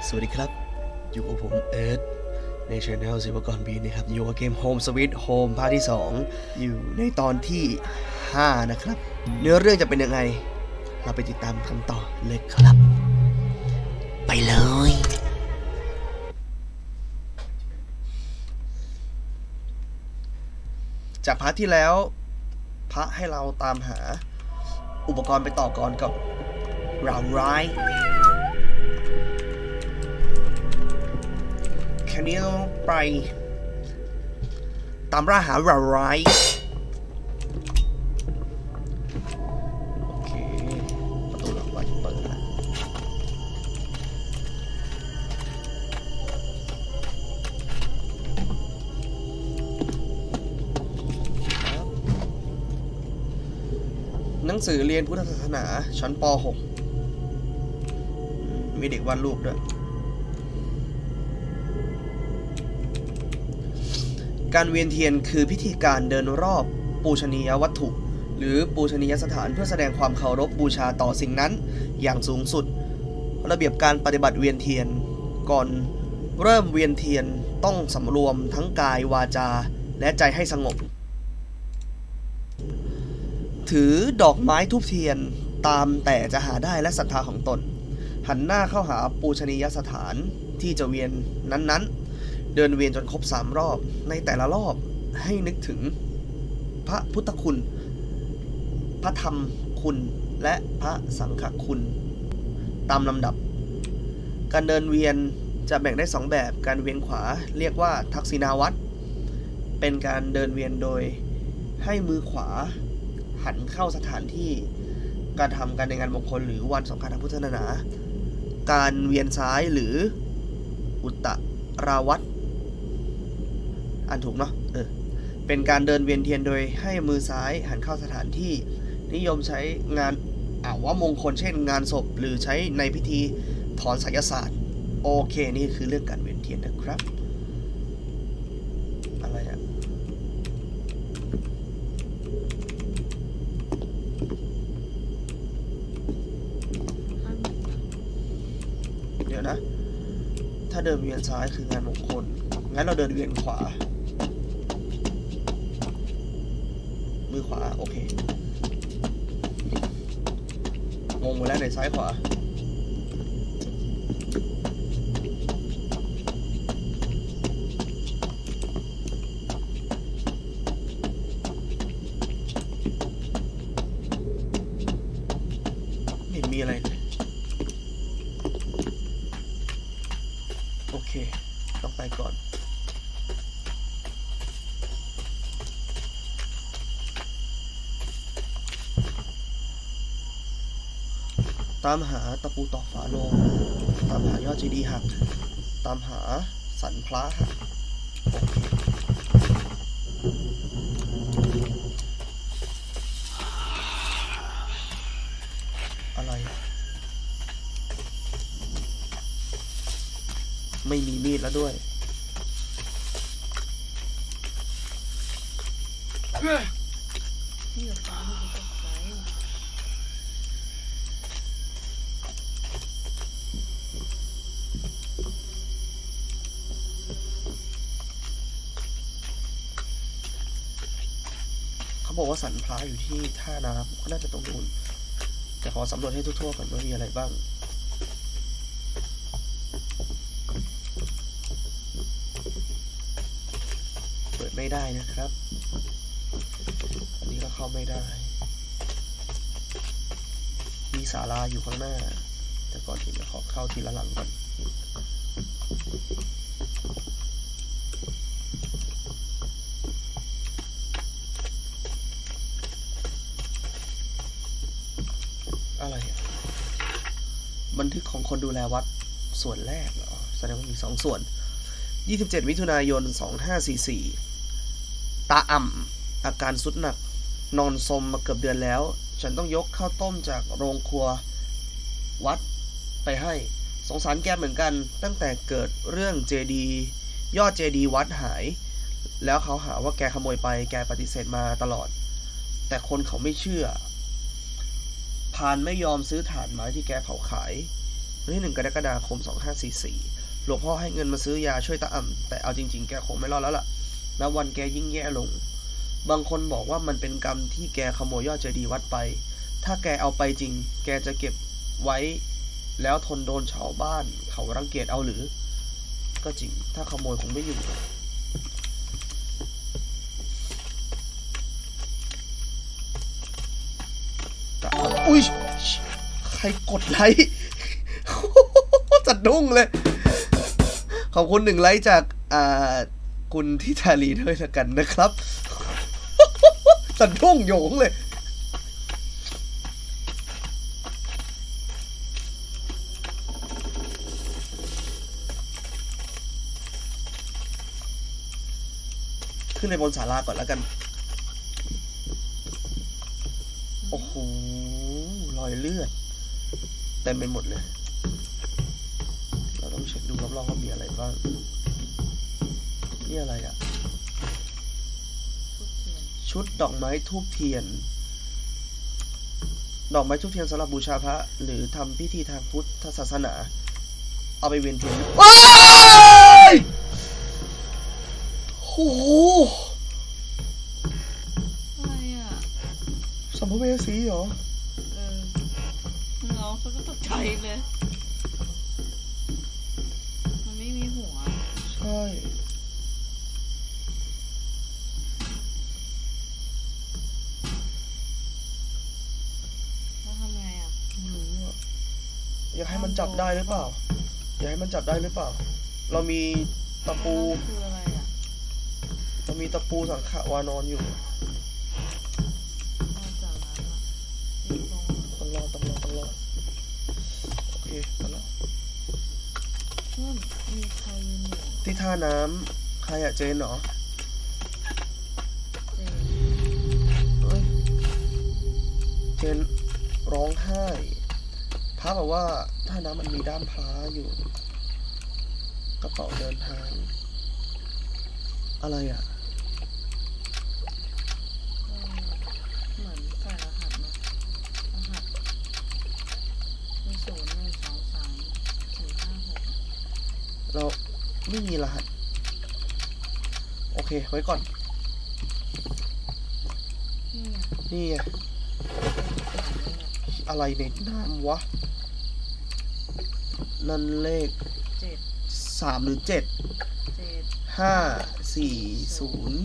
สวัสดีครับอยู่กับผมเอิร์ธในช่องศิวกรบีนะครับอยู่กับเกม Home Sweet Home ภาคที่2อยู่ในตอนที่5นะครับเนื้อเรื่องจะเป็นยังไงเราไปติดตามกันต่อเลยครับไปเลยจากพาร์ทที่แล้วพระให้เราตามหาอุปกรณ์ไปต่อกรกับราวร้ายแค่นี้ต้องไปตามล่าหาราวร้ายโอเคประตูหลังวัดเปิดแล้วหนังสือเรียนพุทธศาสนาชั้นป .6 มีเด็กวาดรูปด้วยการเวียนเทียนคือพิธีการเดินรอบปูชนียวัตถุหรือปูชนียสถานเพื่อแสดงความเคารพบูชาต่อสิ่งนั้นอย่างสูงสุดระเบียบการปฏิบัติเวียนเทียนก่อนเริ่มเวียนเทียนต้องสำรวมทั้งกายวาจาและใจให้สงบถือดอกไม้ทูบเทียนตามแต่จะหาได้และศรัทธาของตนหันหน้าเข้าหาปูชนียสถานที่จะเวียนนั้นๆเดินเวียนจนครบ3 รอบในแต่ละรอบให้นึกถึงพระพุทธคุณพระธรรมคุณและพระสังฆคุณตามลำดับการเดินเวียนจะแบ่งได้2 แบบการเวียนขวาเรียกว่าทักษิณาวัตรเป็นการเดินเวียนโดยให้มือขวาหันเข้าสถานที่การทำการในงานมงคลหรือวันสำคัญทางพุทธศาสนาการเวียนซ้ายหรืออุตตราวัตรอ่านถูกเนาะเป็นการเดินเวียนเทียนโดยให้มือซ้ายหันเข้าสถานที่นิยมใช้งานว่ามงคลเช่นงานศพหรือใช้ในพิธีถอนไสยศาสตร์โอเคนี่คือเรื่องการเวียนเทียนนะครับอะไรอะเดี๋ยวนะถ้าเดินเวียนซ้ายคืองานมงคลงั้นเราเดินเวียนขวามือขวาโอเคงงหมดแล้วในซ้ายขวาไม่มีอะไรเลยโอเคต้องไปก่อนตามหาตะปูตอกฝาโลงตามหายอดเจดีย์หักตามหาสันพระหักโอเคอะไรไม่มีมีดแล้วด้วยบอกว่าสันพระอยู่ที่ท่าน้ำก็น่าจะตรงนู้นแต่ขอสำรวจให้ทั่วๆก่อนว่ามีอะไรบ้างเปิดไม่ได้นะครับอันนี้ก็เข้าไม่ได้มีศาลาอยู่ข้างหน้าแต่ก่อนที่จะขอเข้าทีละหลังก่อนอะไรบันทึกของคนดูแลวัดส่วนแรกเหรอแสดงว่ามี2 ส่วน27 มิถุนายน 2544ตาอ่ำอาการสุดหนักนอนซมมาเกือบเดือนแล้วฉันต้องยกข้าวต้มจากโรงครัววัดไปให้สงสารแกเหมือนกันตั้งแต่เกิดเรื่องเจดียอดเจดีวัดหายแล้วเขาหาว่าแกขโมยไปแกปฏิเสธมาตลอดแต่คนเขาไม่เชื่อ พานไม่ยอมซื้อถ่านไม้ที่แกเผาขายวันที่1 กรกฎาคม 2544หลวงพ่อให้เงินมาซื้อยาช่วยตาอ่ำแต่เอาจริงๆแกคงไม่รอดแล้วล่ะนับวันแกยิ่งแย่ลงบางคนบอกว่ามันเป็นกรรมที่แกขโมยยอดเจดีย์วัดไปถ้าแกเอาไปจริงแกจะเก็บไว้แล้วทนโดนชาวบ้านเขารังเกียจเอาหรือก็จริงถ้าขโมยคงไม่อยู่อุ้ยใครกดไลค์จัดดุ้งเลยขอบคุณ1 ไลค์จากคุณทิธารีด้วยละกันนะครับจัดดุ้งโยงเลยขึ้นไปบนศาลาก่อนแล้วกันโอ้โหรอยเลือดเต็มไปหมดเลยเราต้องเช็คดูรอบๆว่ามีอะไรบ้างนี่อะไรอ่ะชุดดอกไม้ทูบเทียนดอกไม้ทูบเทียนสำหรับบูชาพระหรือทำพิธีทางพุทธศาสนาเอาไปเวียนเทียนโอ้ยโอ้โหอะไรอ่ะสัมภเวสีเหรอน้องเขาก็ตกใจเลยมันไม่มีหัวใช่แล้วทำไงอ่ะไม่รู้อ่ะอยากให้มันจับได้หรือเปล่าอยากให้มันจับได้หรือเปล่าเรามีตะปูคืออะไรอ่ะเรามีตะปูสังขวานอนอยู่ต้องรอโอเคมาแล้วมีใครอยู่ที่ท่าน้ำใครอะเจนเหรอเจนร้องไห้พระบอกว่าท่าน้ำมันมีด้ามพระอยู่กระเป๋าเดินทางอะไรอะเหมือนใส่รหัสนะรหัส0123456 เราไม่มีรหัสโอเคไว้ก่อนนี่ไงอะไรในน้ำวะนั่นเลข3 หรือ 7 5 4 0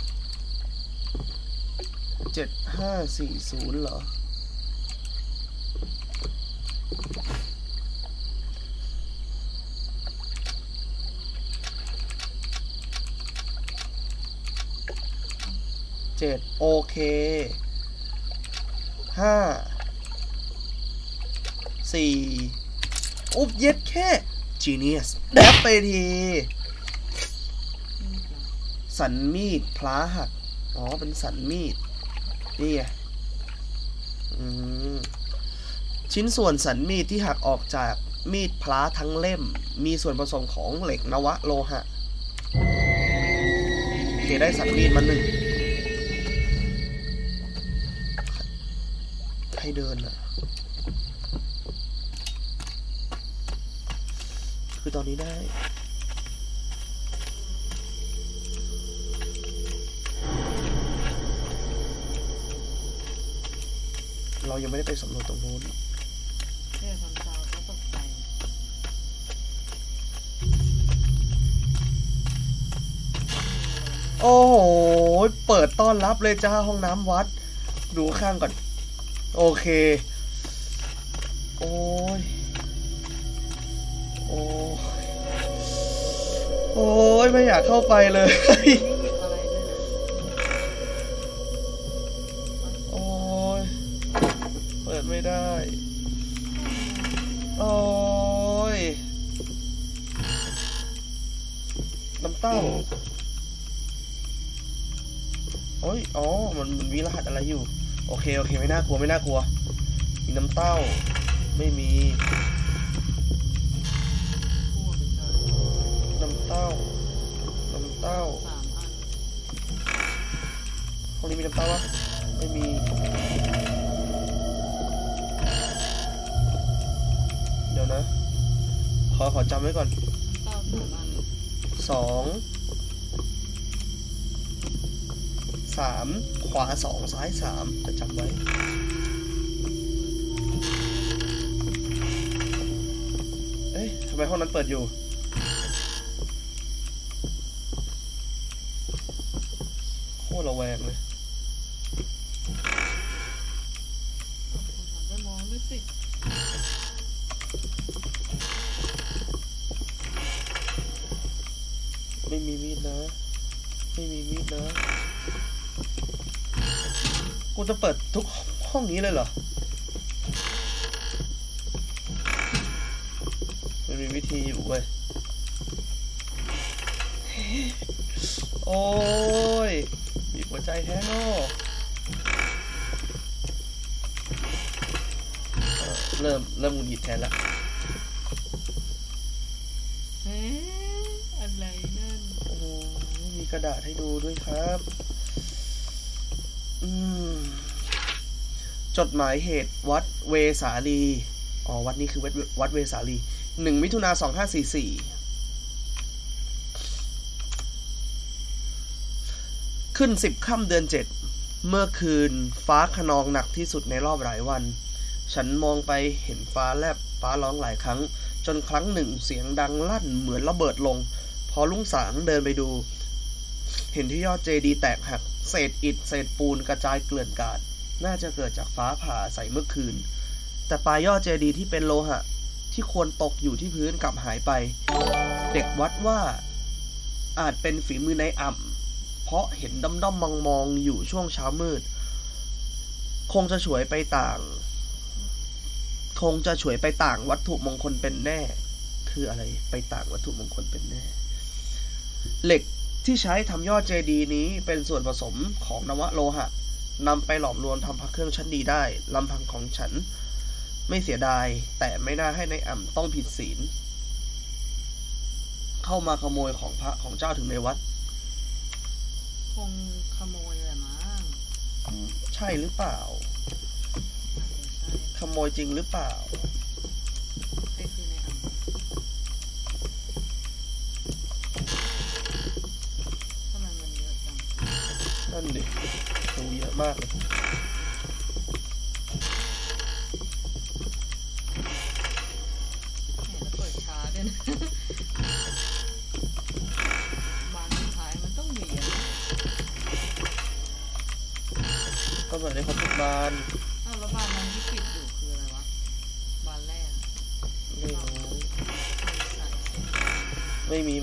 7 5 4 0เหรอ7โอเค5 4อุ๊บเย็ดแค่ Genius แดบไปทีสันมีดพลาหักอ๋อเป็นสันมีดนี่ไงชิ้นส่วนสันมีดที่หักออกจากมีดพลาทั้งเล่มมีส่วนผสมของเหล็กนวโลหะโอเคได้สันมีดมา1ให้เดินอะคือตอนนี้ได้เรายังไม่ได้ไปสำรวจตรงนู้นทำตาก็ตกใจโอ้โหเปิดต้อนรับเลยจ้าห้องน้ำวัดดูข้างก่อนโอเคโอ้ยโอ้ยโอ้ยไม่อยากเข้าไปเลยโอ้ยเปิดไม่ได้โอ้ยน้ำเต้าโอ้ยอ๋อมันมีรหัสอะไรอยู่โอเคไม่น่ากลัวมีน้ำเต้าไม่มีน้ำเต้าห้องนี้มีน้ำเต้าวะไม่มีเดี๋ยวนะขอจำไว้ก่อนเต้าสามอัน 2 3 ขวา 2 ซ้าย 3 จะจำไว้เอ๊ะทำไมห้องนั้นเปิดอยู่โคตรระแวงเลยหันไปมองด้วยสิไม่มีมีดนะไม่มีมีดนะกูจะเปิดทุกห้องนี้เลยเหรอมันมีวิธีอยู่เว้ยโอ้ยมีหัวใจแท้เนอะเริ่มหงุดหงิดแทนละเฮ้อะไรนั่นโอ้มีกระดาษให้ดูด้วยครับจดหมายเหตุวัดเวสาลีอ๋อวัดนี้คือวัดเวสาลี1 มิถุนา 2544ขึ้น10 ค่ำเดือน 7เมื่อคืนฟ้าคะนองหนักที่สุดในรอบหลายวันฉันมองไปเห็นฟ้าแลบฟ้าร้องหลายครั้งจนครั้งหนึ่งเสียงดังลั่นเหมือนระเบิดลงพอรุ่งสางเดินไปดูเห็นที่ยอดเจดีย์แตกหักเศษอิฐเศษปูนกระจายเกลื่อนกาดน่าจะเกิดจากฟ้าผ่าใส่เมื่อคืนแต่ปลายยอดเจดีย์ที่เป็นโลหะที่ควรตกอยู่ที่พื้นกลับหายไปเด็กวัดว่าอาจเป็นฝีมือในอ่ำเพราะเห็นด้อมๆมองๆอยู่ช่วงเช้ามืดคงจะฉวยไปต่างวัตถุมงคลเป็นแน่คืออะไรไปต่างวัตถุมงคลเป็นแน่เหล็กที่ใช้ทำยอดเจดีย์นี้เป็นส่วนผสมของนวโลหะนำไปหลอมรวมทำพระเครื่องชั้นดีได้ลำพังของฉันไม่เสียดายแต่ไม่น่าให้ในอ่ำต้องผิดศีลเข้ามาขโมยของพระของเจ้าถึงในวัดคงขโมยแหละมั้งใช่หรือเปล่าขโมยจริงหรือเปล่าใช่คือในอ่ำทำไมมันเยอะจังนั่นดิดูเยอะมากเลยแล้วเปิดช้าด้วยนะบานสุดท้ายมันต้องมีอะไรก็เหมือนในคอมพิวเตอร์บานแล้วบานนั้นที่ปิดอยู่คืออะไรวะบานแรกไม่รู้ไม่มี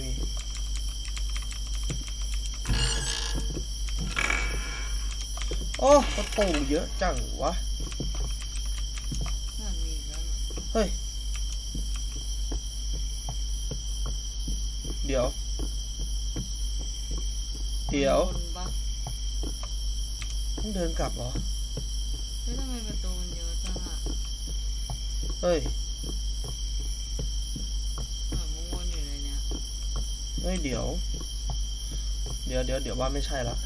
โอ้ประตูเยอะจังวะนั่นมีอีกแล้วนะเฮ้ยเดี๋ยวต้องเดินกลับเหรอเฮ้ยทำไมประตูมันเยอะจังอ่ะเฮ้ยม้วนอยู่ในเนี้ยเฮ้ยเดี๋ยวว่าไม่ใช่ละ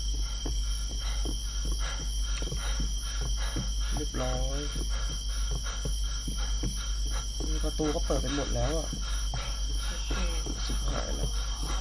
เรียบร้อยมีประตูก็เปิดไปหมดแล้วอ่ะสุดหายแล้ว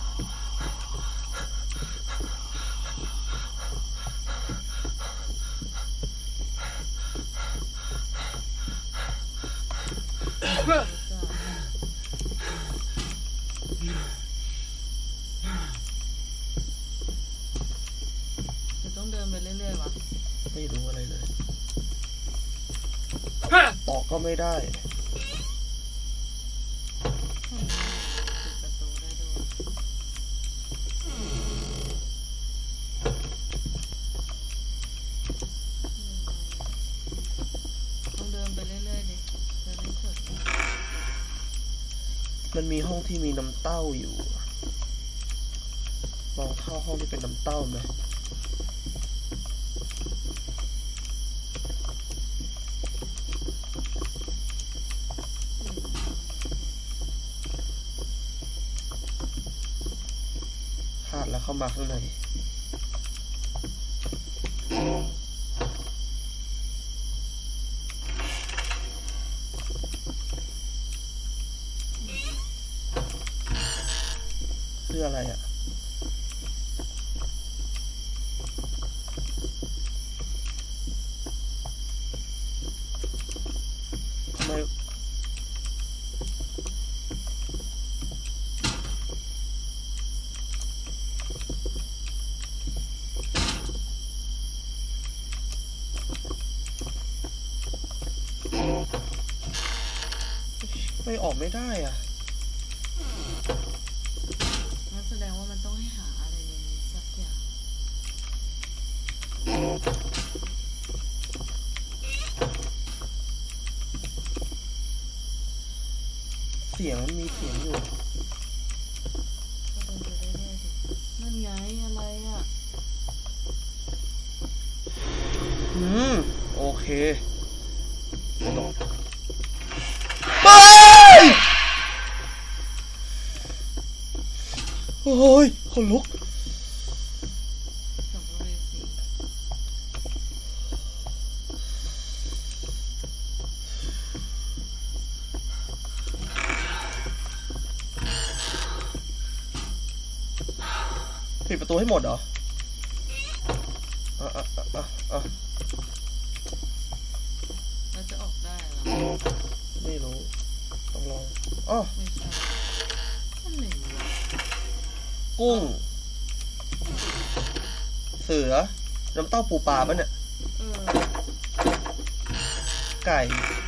ต้องเดินไปเรื่อยๆวะไม่รู้อะไรเลยตอกก็ไม่ได้ประตูได้ด้วยต้องเดินไปเรื่อยๆดิเดินไม่สุดมันมีห้องที่มีน้ำเต้าอยู่ลองเข้าห้องที่เป็นน้ำเต้าไหมแล้วเข้ามาข้างในคืออะไรอะทำไมไม่ออกไม่ได้อ่ะงั้นแสดงว่ามันต้องให้หาอะไรในนี้สักอย่างเสียงมันมีเสียงอยู่ก็เดินไปเรื่อยๆดินั่นไงอะไรอ่ะโอเคไปโอ้ยคนลุกสัมภเวสีปิดประตูให้หมดเหรอแล้วจะออกได้เหรอไม่รู้ต้องลองอ๋อไม่ใช่อันไหนวะกุ้งเสือน้ำเต้าปูปลาปะเนี่ยไก่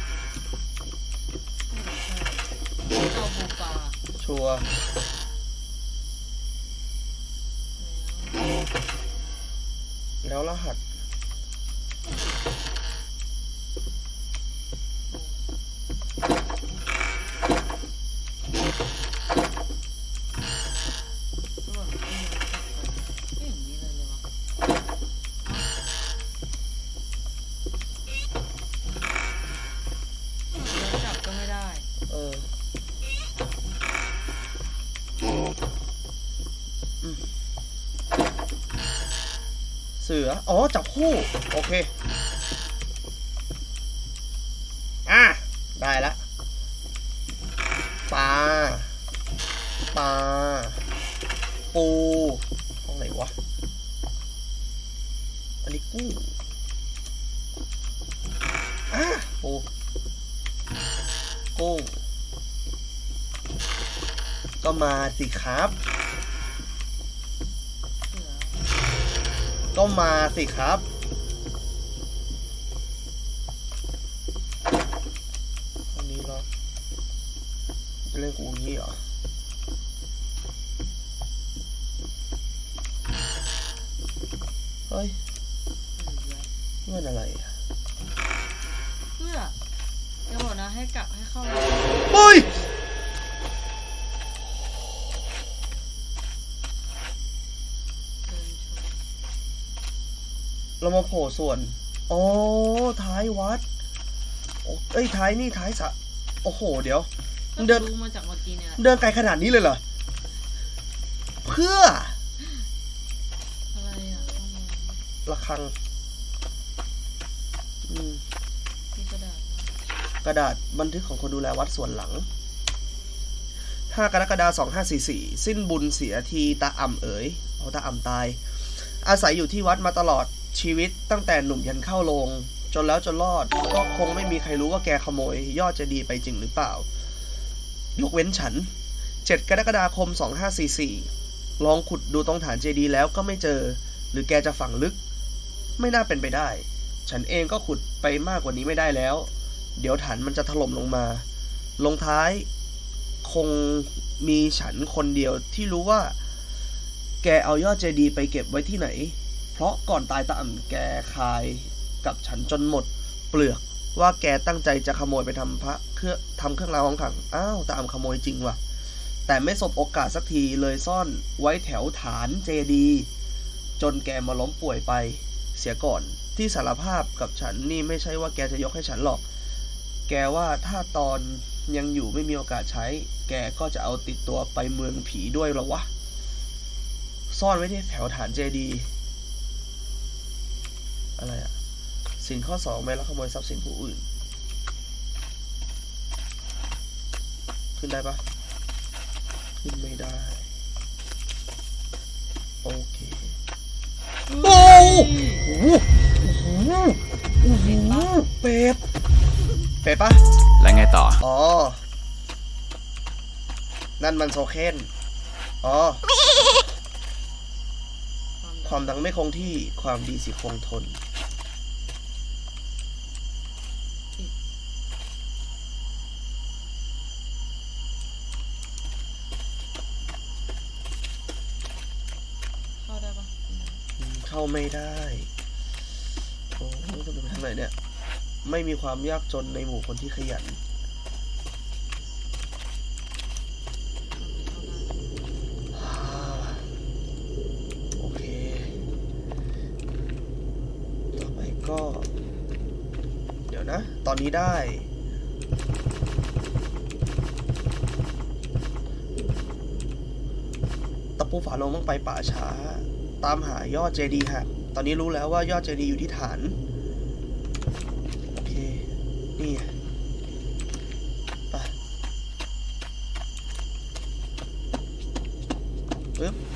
ไม่ใช่เต้าปูปลาชัวร์แล้วรหัสเสืออ๋อจับคู่โอเคได้ละปลาปูห้องไหนวะอันนี้กุ้งปูกุ้งก็มาสิครับก็มาสิครับอันนี้เหรอจะเล่นกูงี้เหรอเฮ้ยเงื่อนอะไรอ่ะเพื่อจะบอกนะให้กลับให้เข้ามาเฮ้ยเรามาโผล่ส่วนอ๋อท้ายวัดเอ้ยท้ายนี่ท้ายสะโอ้โหเดี๋ยวเดินมาจากเมื่อกี้เนี่ยเดินไกลขนาดนี้เลยเหรอเพื่ออะไรอ่ะระฆังนี่กระดาษบันทึกของคนดูแลวัดส่วนหลัง5 กรกฎาคม 2544สิ้นบุญเสียทีตาอ่ำเอ๋ยตาอ่ำตายอาศัยอยู่ที่วัดมาตลอดชีวิตตั้งแต่หนุ่มยันเข้าโรงจนแล้วจนรอดก็คงไม่มีใครรู้ว่าแกขโมยยอดเจดีย์ไปจริงหรือเปล่ายกเว้นฉัน7 กรกฎาคม 2544ลองขุดดูตรงฐานเจดีย์แล้วก็ไม่เจอหรือแกจะฝังลึกไม่น่าเป็นไปได้ฉันเองก็ขุดไปมากกว่านี้ไม่ได้แล้วเดี๋ยวฐานมันจะถล่มลงมาลงท้ายคงมีฉันคนเดียวที่รู้ว่าแกเอายอดเจดีย์ไปเก็บไว้ที่ไหนเพราะก่อนตายตาอ่ำแกคายกับฉันจนหมดเปลือกว่าแกตั้งใจจะขโมยไปทำเครื่องรางของขลังอ้าวตาอ่ำขโมยจริงว่ะแต่ไม่สบโอกาสสักทีเลยซ่อนไว้แถวฐานเจดีย์จนแกมาล้มป่วยไปเสียก่อนที่สารภาพกับฉันนี่ไม่ใช่ว่าแกจะยกให้ฉันหรอกแกว่าถ้าตอนยังอยู่ไม่มีโอกาสใช้แกก็จะเอาติดตัวไปเมืองผีด้วยหรอวะซ่อนไว้ที่แถวฐานเจดีย์อะไรอะสินข้อ2ไม่ลักขโมยทรัพย์สินผู้อื่นขึ้นได้ปะขึ้นไม่ได้โอเคโอ้โหเป็ดปะแล้วไงต่ออ๋อนั่นมันโซเคนอ๋อความดังไม่คงที่ความดีสิคงทนเข้าไม่ได้โอ้จะไปทางไหนเนี่ยไม่มีความยากจนในหมู่คนที่ขยันโอเคต่อไปก็เดี๋ยวนะตอนนี้ได้ตะปูฝาโลงต้องไปป่าช้าตามหายอดเจดีย์ฮะตอนนี้รู้แล้วว่ายอดเจดีย์อยู่ที่ฐานโอเคนี่ไปปึ๊บ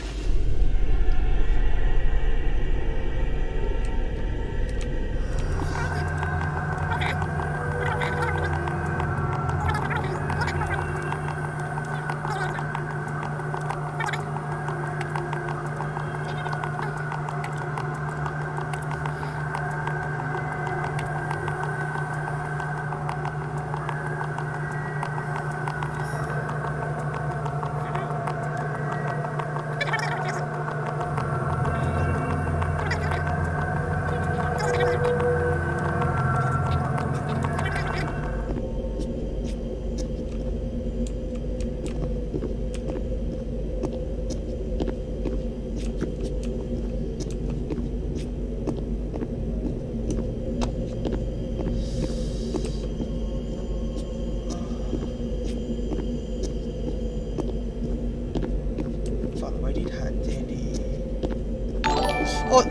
โอ๊ย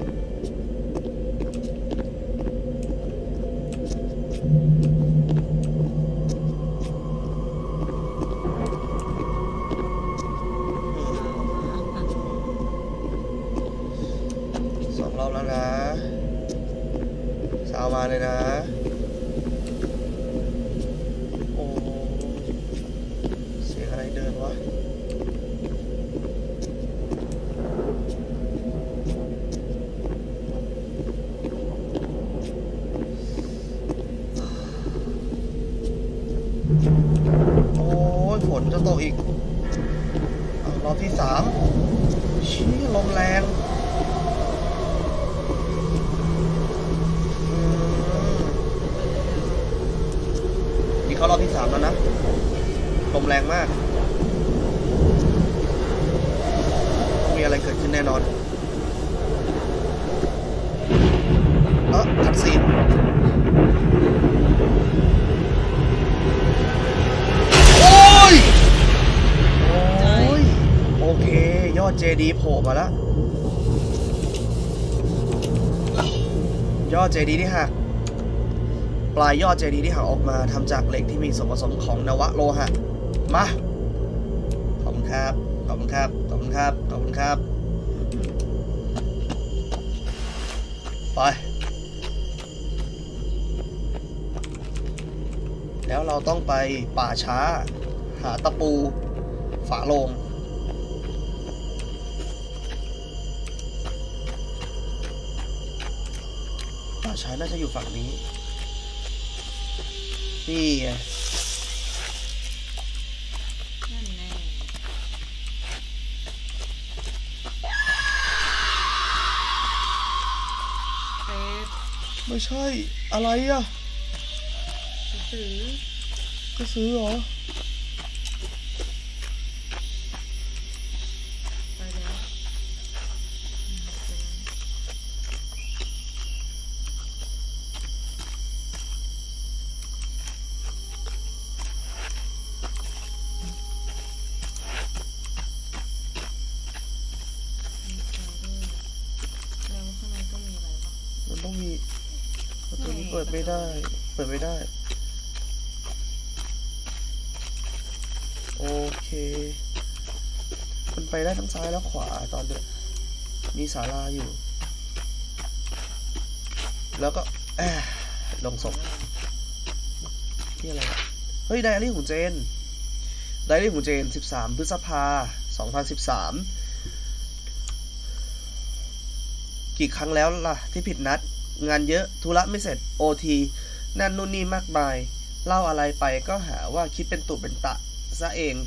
สองรอบแล้วนะสาวมาเลยนะโอ้เสียงอะไรเดินวะโอ้ยฝนจะตกอีกรอบที่3ชี้ลมแรงนี่เขารอบที่3แล้วนะลมแรงมากมีอะไรเกิดขึ้นแน่นอนคัดซีนโอเคยอดเจดีย์โผล่มาแล้วยอดเจดีย์ที่หักปลายยอดเจดีย์ที่หักออกมาทำจากเหล็กที่มีส่วนผสมของนวะโลหะมาขอบคุณครับขอบคุณครับขอบคุณครับขอบคุณครับไปแล้วเราต้องไปป่าช้าหาตะปูฝาโลงป่าช้าน่าจะอยู่ฝั่งนี้นี่ไงไม่ใช่อะไรอ่ะกระสือเหรอไปแล้วมันต้องมีประตูนี้เปิดไม่ได้โอเคมันไปได้ทั้งซ้ายและขวาตอนเนี้ยมีศาลาอยู่ แล้วก็ลงศพนี่อะไรเฮ้ยไดอารี่ของเจนไดอารี่ของเจน13 พฤษภา 2013กี่ครั้งแล้วล่ะที่ผิดนัดงานเยอะธุระไม่เสร็จ OT นั่นนู่นนี่มากมายเล่าอะไรไปก็หาว่าคิดเป็นตุเป็นตะซะเอง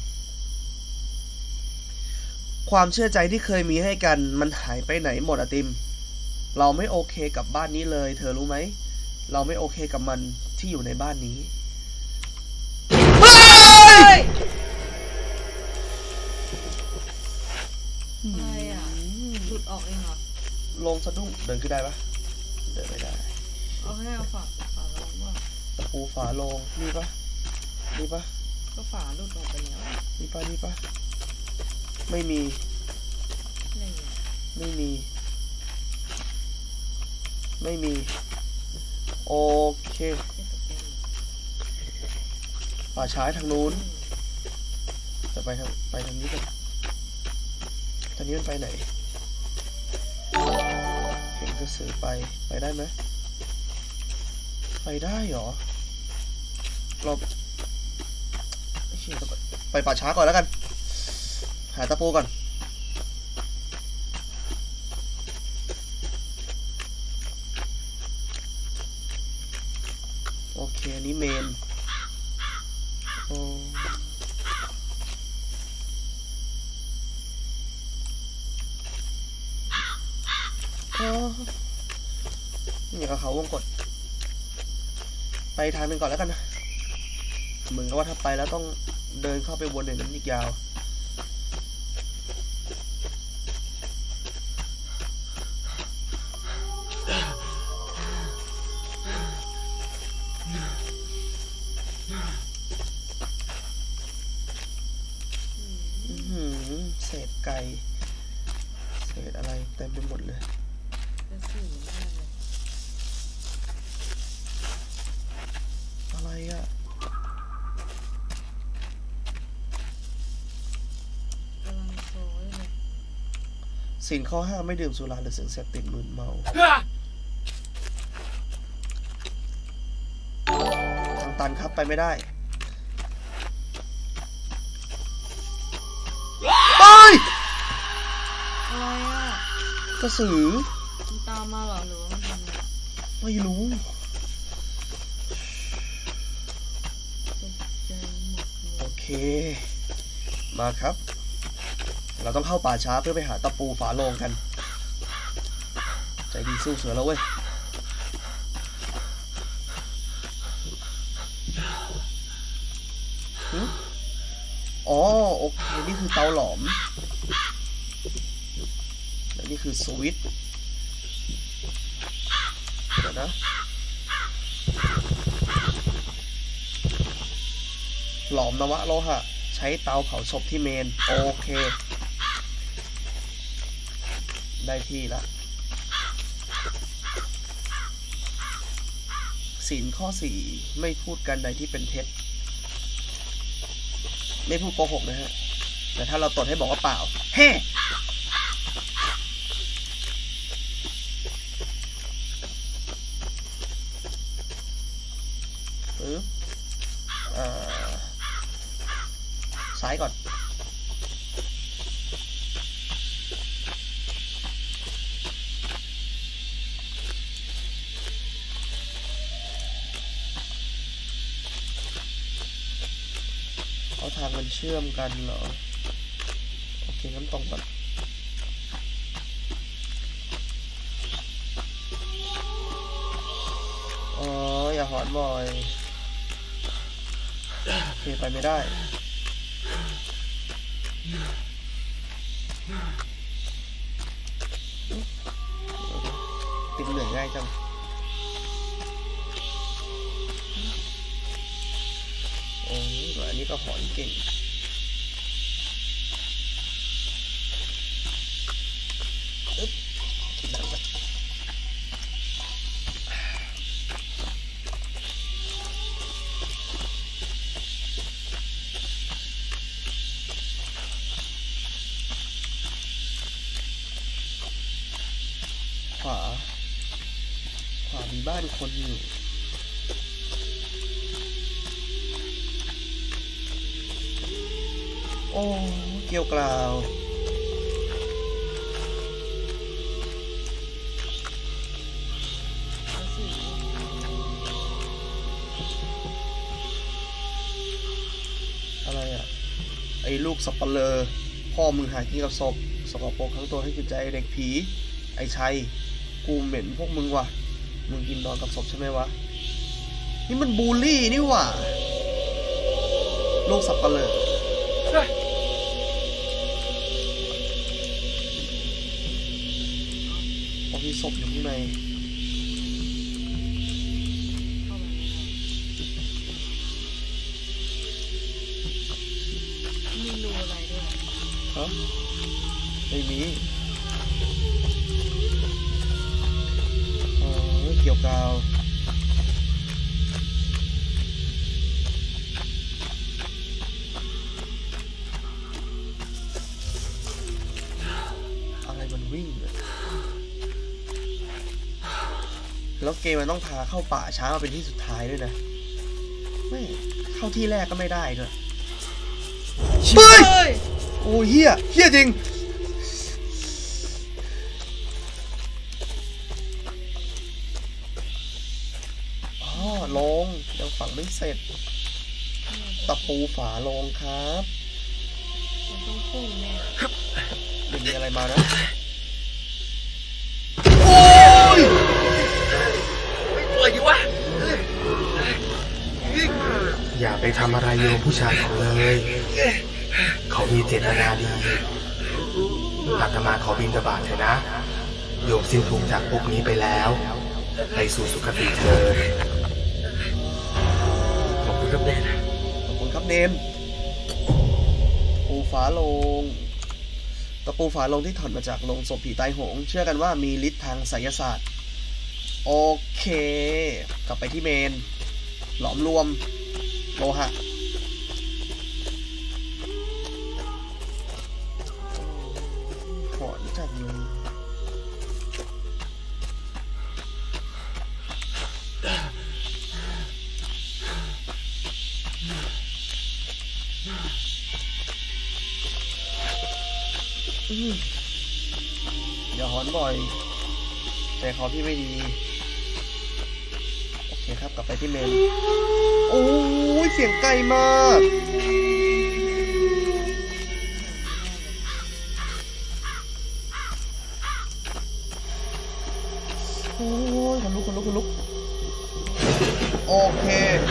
ความเชื่อใจที่เคยมีให้กันมันหายไปไหนหมดอะติมเราไม่โอเคกับบ้านนี้เลยเธอรู้ไหมเราไม่โอเคกับมันที่อยู่ในบ้านนี้อะไรอ่ะหลุดออกเองเหรอลงสะดุ้งเดินขึ้นได้ปะเดินไม่ได้เอาให้เอาฝาลงว่าตะปูฝาลงนี่ปะนี่ปะก็ฝาหลุดออกไปแล้วนี่ปะนี่ปะไม่มีไม่มีไม่มีโอเคป่าช้าทางนู้นจะไปทางนี้กันทางนี้มันไปไหนเห็นกระสือไปได้ไหมไปได้เหรอเราไปป่าช้าก่อนแล้วกันหาตะปูก่อนโอเคนี้เมนนี่กับเขาวงกดไปทางนึงก่อนแล้วกันนะเหมือนกับว่าถ้าไปแล้วต้องเดินเข้าไปวนในนั้นอีกยาวเศษไก่เศษอะไรเต็มไปหมดเลยอะไรอะศีลข้อ5ไม่ดื่มสุราหรือสิ่งเสพติดมึนเมาทางตันครับไปไม่ได้อะไรอ่ะกระสือมันตามมาเหรอหรือว่ามันทำอะไรไม่รู้โอเคมาครับเราต้องเข้าป่าช้าเพื่อไปหาตะปูฝาโลงกันใจดีสู้เสือแล้วเว้ยอ๋อโอเคนี่คือเตาหลอมและนี่คือสวิตช์เดี๋ยวนะหลอมนวะโลหะใช้เตาเผาศพที่เมนโอเคได้ที่ละศีลข้อ4ไม่พูดกันใดที่เป็นเท็จไม่พูดโกหกนะฮะแต่ถ้าเราตดให้บอกว่าเปล่าเฮ้ซ้ายก่อนเอาทางมันเชื่อมกันเหรอโอเคงั้นตรงก่อนอ๋ออย่าหอนบ่อยโอเคไปไม่ได้ติดเหนื่อยง่ายจังโอ้ยอันนี้ก็หอนเก่งกินน้ำไปคนอยู่โอ้เกี่ยวกล่าวอะไรอ่ะไอ้ลูกสับปะเลอพ่อมึงหากินกับศพสกปรกทั้งตัวให้จิตใจเด็กผีไอ้ชัยกูเหม็นพวกมึงว่ะมึงกินนอนกับศพใช่ไหมวะนี่มันบูลลี่นี่ว่ะลูกสับปะเลอมีศพอยู่ข้างในมีรูอะไรด้วยฮะไม่มีเกี่ยวกาวอะไรมันวิ่งเลยแล้วเกมมันต้องพาเข้าป่าช้ามาเป็นที่สุดท้ายด้วยนะไม่เข้าที่แรกก็ไม่ได้ด้วยเฮ้ยโอ้เหี้ยจริงอ๋อลงยังฝังไม่เสร็จตะปูฝาลงครับมันต้องพุ่งแน่ไม่มีอะไรมานะโอ้ยอะไรวะอย่าไปทำอะไรโยมผู้ชายเขาเลยเขามีเจตนาดีอาตมาขอบิณฑบาตเถอะนะโยมสิ้นทุกข์จากพวกนี้ไปแล้วไปสู่สุคติเถิดขอบคุณครับเนนขอบคุณครับเนนปูฝาโลงตะปูฝาโลงที่ถอดมาจากโลงศพผีตายโหงเชื่อกันว่ามีฤทธิ์ทางไสยศาสตร์โอเคกลับไปที่เมนหลอมรวมโลหะถอนจากยุงอย่าหอนบ่อยใจคอพี่ไม่ดีโอเคครับกลับไปที่เมนโอ้ยเสียงไกลมากโอ้ยขนลุกโอเค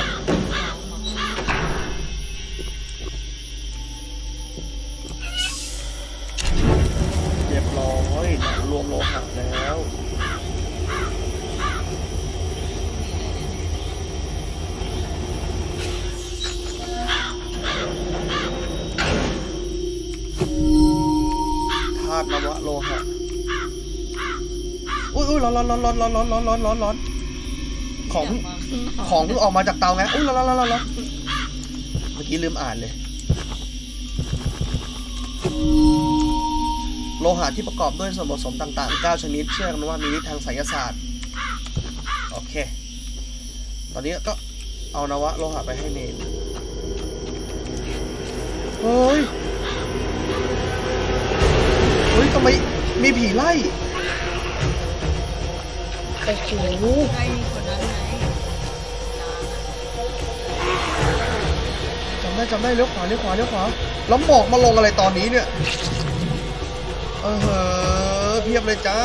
เรียบร้อยรวมโลหะแล้วธาตุนวะโลหะอุ้ยร้อนของเพิ่งออกมาจากเตาไงอุ้ยร้อนเมื่อกี้ลืมอ่านเลยโลหะที่ประกอบด้วยส่วนผสมต่างๆ9ชนิดเชื่อกันว่ามีฤทธิ์ทางไสยศาสตร์โอเคตอนนี้ก็เอานวะโลหะไปให้เนนเฮ้ยทำไมมีผีไล่โอ้โหใครมีคนนั้นไหมจำได้เลี้ยวขวาแล้วหมอกมาลงอะไรตอนนี้เนี่ยเพียบเลยจ้า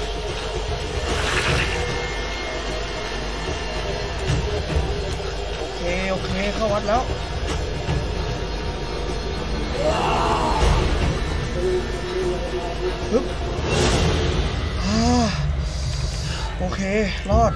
โอเคเข้าวัดแล้วปึ๊บโอเครอด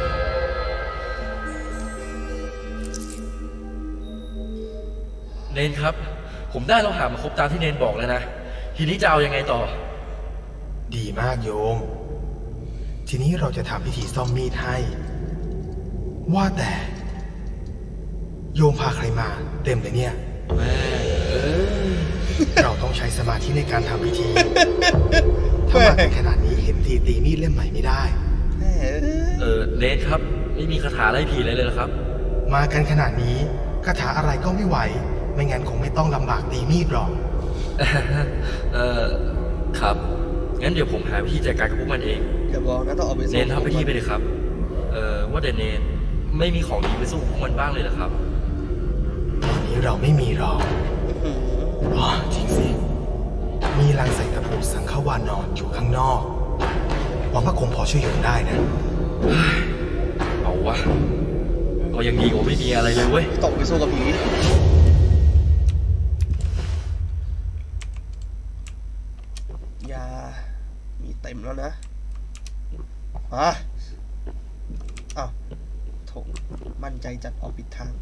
เนนครับผมได้โลหะมาครบตามที่เนนบอกแล้วนะทีนี้จะเอายังไงต่อดีมากโยมทีนี้เราจะทำพิธีซ่อมมีดให้ว่าแต่โยมพาใครมาเต็มเลยเนี่ยแม่เราต้องใช้สมาธิในการทำพิธีถ้ามาขนาดนี้เห็นทีตีมีดเล่มใหม่ไม่ได้เนนครับไม่มีคาถาไล่ผีเลยเหรอครับมากันขนาดนี้คาถาอะไรก็ไม่ไหวไม่งั้นคงไม่ต้องลำบากตีมีดหรอกครับงั้นเดี๋ยวผมหาวิธีจัดการกับพวกมันเองอย่าบอกนะต้องเอาไปเนนทำพิธีไปเลยครับว่าแต่เนนไม่มีของดีไปสู้พวกมันบ้างเลยเหรอครับตอนนี้เราไม่มีหรอกอ๋อจริงสิมีรังใส่ตะปูสังฆวานอนอยู่ข้างนอกหวังว่าคงพอช่วยเหลือได้นะเอาวะก็ยังดีกว่าไม่มีอะไรเลยเว้ยต้องไปสู้กับผียามีเต็มแล้วนะอ้าวโถมั่นใจจัดออกปิดทาง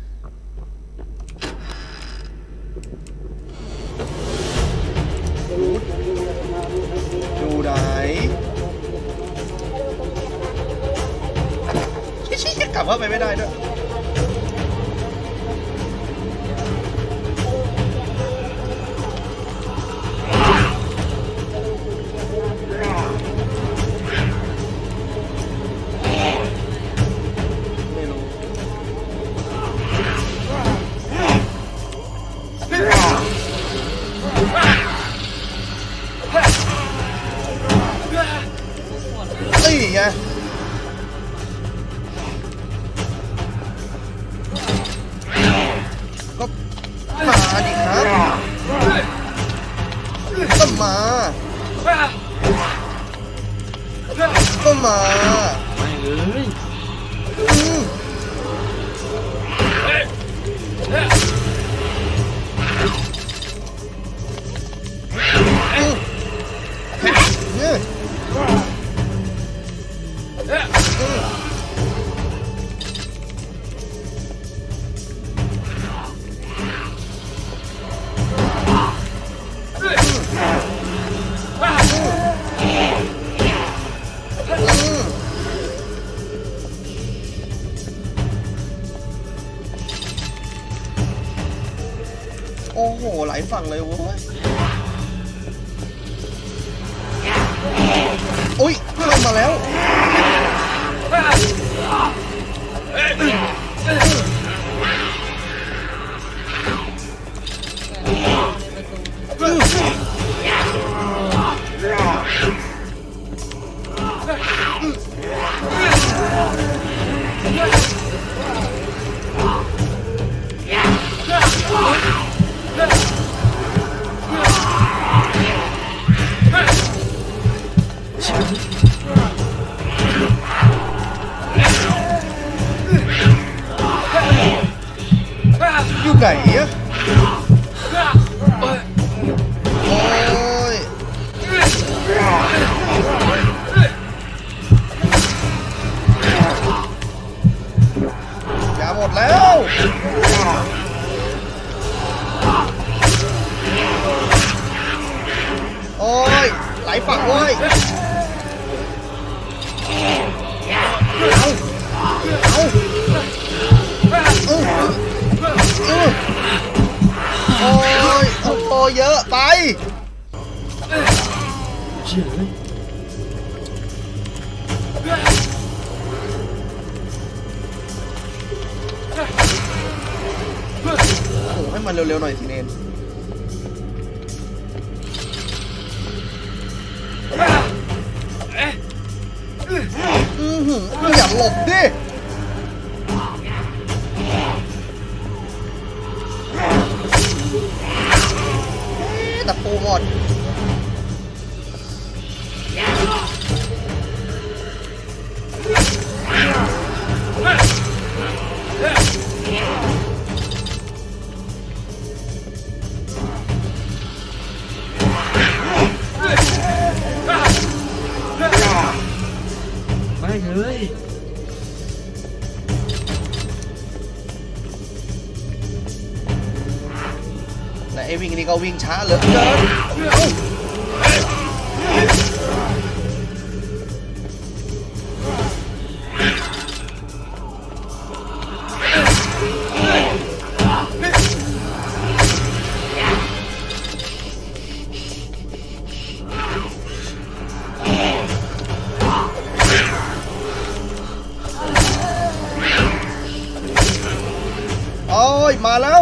ดูไหนชี้กลับเข้าไปไม่ได้ด้วยนี่ไงก็มาดิครับก็มาไม่เลยโอ้โหหลายฝั่งเลยเว้ยอุ้ยเข้ามาแล้วอยู่ไหนอะโอ้ยยาหมดแล้วโอ้ยไหลฝั่งเว้ยโอ้ยเอาโตเยอะไปเชื่อเลยโอ้ให้มันเร็วๆหน่อยสิเนนอย่าหลบดิตะปูหมดไม่เลยแต่ไอ้วิ่งนี่ก็วิ่งช้าเหลือเกินโอ้ยมาแล้ว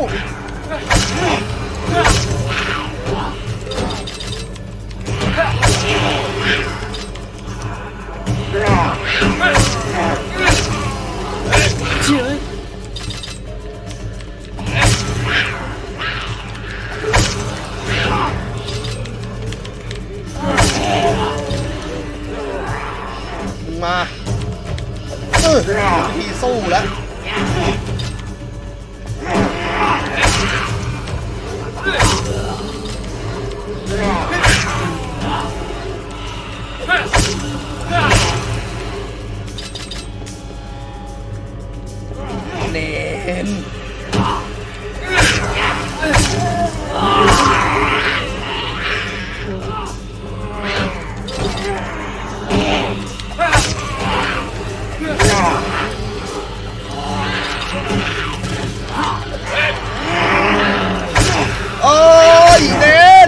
เจ๋ยมาพี่สู้แล้วเน้นโอ้ยเน้น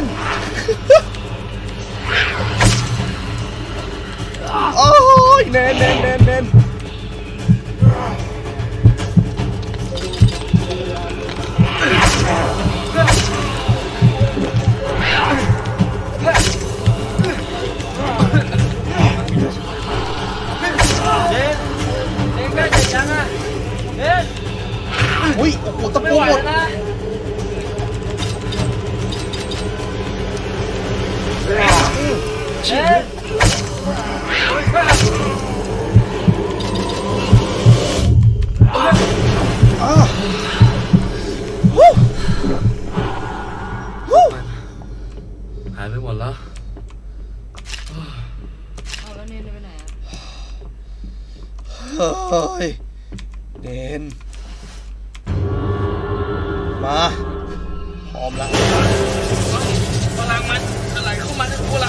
โอ้ยเน้นอุ้ยโอ้โหตะปูหมดหายไปหมดแล้วเอาแล้วเนนไปไหนอะเฮ้ยเน้นมาพร้อมแล้วพลังมันอะไรเข้ามาในตัวเรา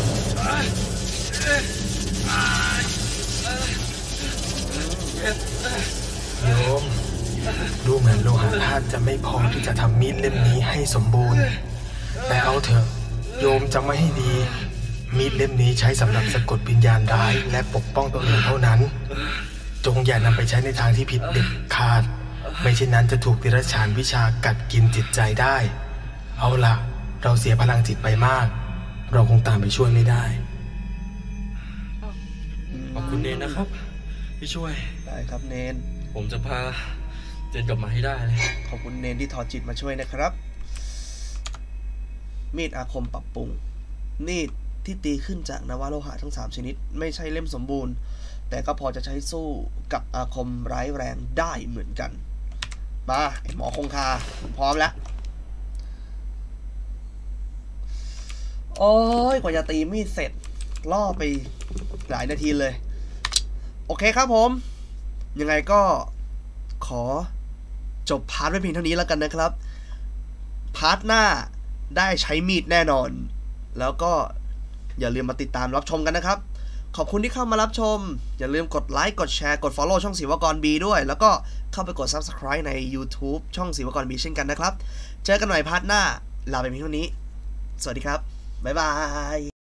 โยมดูเหมือนโลหะธาตุจะไม่พอที่จะทำมีดเล่มนี้ให้สมบูรณ์แต่เอาเถอะโยมจำไว้ให้ดีมีดเล่มนี้ใช้สำหรับสะกดวิญญาณร้ายและปกป้องตัวเองเท่านั้นจงอย่านำไปใช้ในทางที่ผิดเด็ดขาดไม่เช่นนั้นจะถูกดิรัจฉานวิชากัดกินจิตใจได้เอาล่ะเราเสียพลังจิตไปมากเราคงตามไปช่วยไม่ได้ขอบคุณเนนนะครับที่ช่วยได้ครับเนนผมจะพาเจนกลับมาให้ได้เลยขอบคุณเนนที่ถอดจิตมาช่วยนะครับมีดอาคมปรับปรุงมีดที่ตีขึ้นจากนวโลหะทั้ง3ชนิดไม่ใช่เล่มสมบูรณ์แต่ก็พอจะใช้สู้กับอาคมร้ายแรงได้เหมือนกันมาไอหมอคงคาพร้อมแล้วโอ้ยกว่าจะตีมีดเสร็จล่อไปหลายนาทีเลยโอเคครับผมยังไงก็ขอจบพาร์ทไว้เพียงเท่านี้แล้วกันนะครับพาร์ทหน้าได้ใช้มีดแน่นอนแล้วก็อย่าลืมมาติดตามรับชมกันนะครับขอบคุณที่เข้ามารับชมอย่าลืมกดไลค์กดแชร์กด follow ช่องศิวกร B ด้วยแล้วก็เข้าไปกด subscribe ใน YouTube ช่องศิวกร B เช่นกันนะครับเจอกันใหม่พาร์ทหน้าลาไปเพียงเท่านี้สวัสดีครับบ๊ายบาย